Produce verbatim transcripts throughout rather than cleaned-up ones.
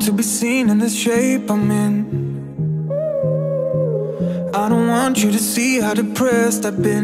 to be seen in the shape I'm in. I don't want you to see how depressed I've been.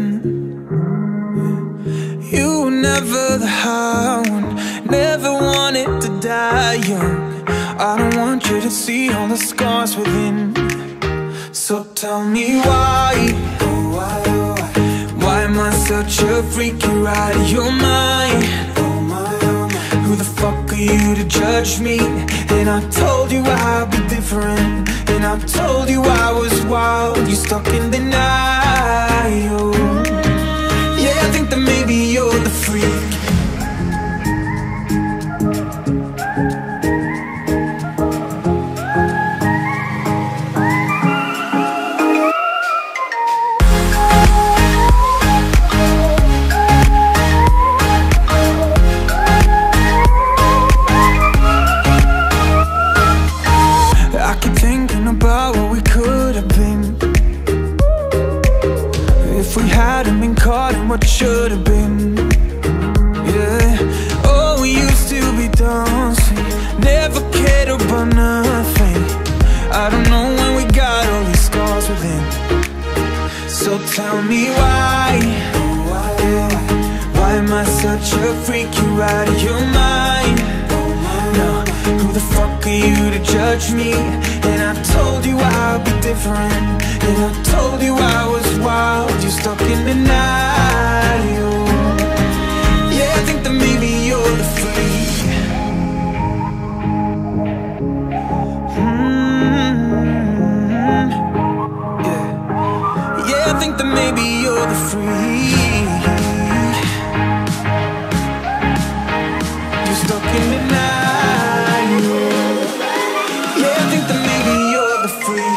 You were never the high one, never wanted to die young. I don't want you to see all the scars within. So tell me why, oh why, oh why, why am I such a freak? You're out of your mind. Oh my, oh my. Who the fuck are you to judge me? And I told you I'd be different, and I told you I was wild. You stuck in denial. Yeah, I think that maybe you're the freak. About what we could have been if we hadn't been caught in what should have been. Yeah, oh, we used to be dancing, never cared about nothing. I don't know when we got all these scars within. So tell me why, yeah, why am I such a freak? You're out of your mind. No, who the fuck are you to judge me? And I told you I'd be different, and I told you I was wild. You're stuck in denial. Yeah, I think that maybe you're the freak. mm-hmm. Yeah, yeah, I think that maybe you're the freak. You're stuck in denial. Yeah, I think that maybe you're the freak.